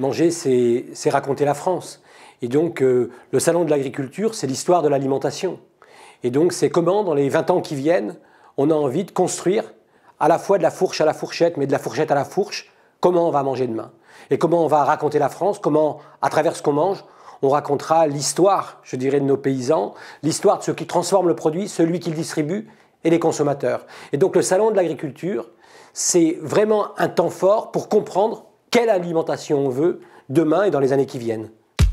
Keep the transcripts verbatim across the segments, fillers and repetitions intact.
Manger, c'est raconter la France. Et donc, euh, le salon de l'agriculture, c'est l'histoire de l'alimentation. Et donc, c'est comment, dans les vingt ans qui viennent, on a envie de construire à la fois de la fourche à la fourchette, mais de la fourchette à la fourche, comment on va manger demain. Et comment on va raconter la France, comment, à travers ce qu'on mange, on racontera l'histoire, je dirais, de nos paysans, l'histoire de ceux qui transforment le produit, celui qui le distribue et les consommateurs. Et donc, le salon de l'agriculture, c'est vraiment un temps fort pour comprendre quelle alimentation on veut demain et dans les années qui viennent.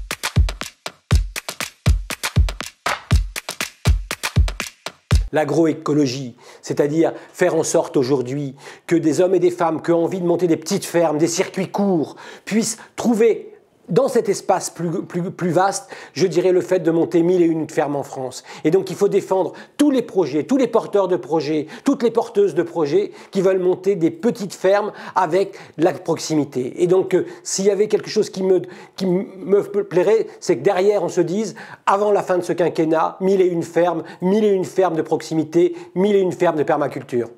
L'agroécologie, c'est-à-dire faire en sorte aujourd'hui que des hommes et des femmes qui ont envie de monter des petites fermes, des circuits courts, puissent trouver dans cet espace plus, plus, plus vaste, je dirais le fait de monter mille et une fermes en France. Et donc il faut défendre tous les projets, tous les porteurs de projets, toutes les porteuses de projets qui veulent monter des petites fermes avec la proximité. Et donc euh, s'il y avait quelque chose qui me, qui me plairait, c'est que derrière on se dise, avant la fin de ce quinquennat, mille et une fermes, mille et une fermes de proximité, mille et une fermes de permaculture.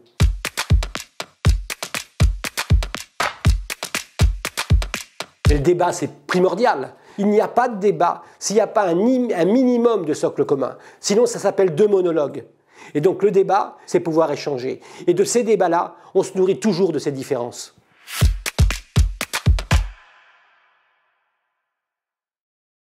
Et le débat, c'est primordial. Il n'y a pas de débat s'il n'y a pas un, un minimum de socle commun. Sinon, ça s'appelle deux monologues. Et donc, le débat, c'est pouvoir échanger. Et de ces débats-là, on se nourrit toujours de ces différences.